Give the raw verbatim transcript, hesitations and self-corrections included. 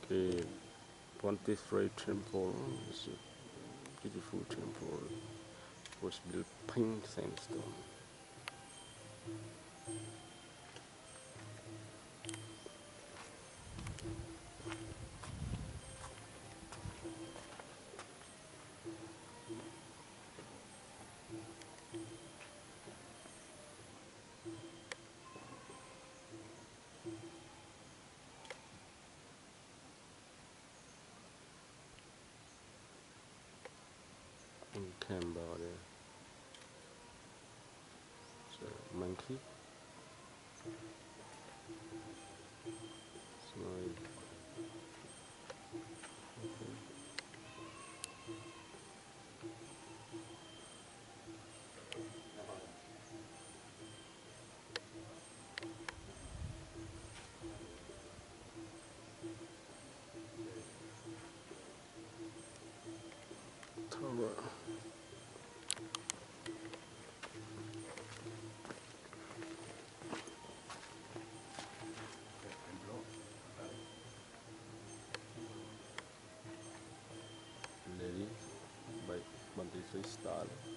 The Pontypridd Temple is a beautiful temple. It was built pink sandstone. In Cambodia, it's a monkey. It's like, tower. Lady by Pontypridd style.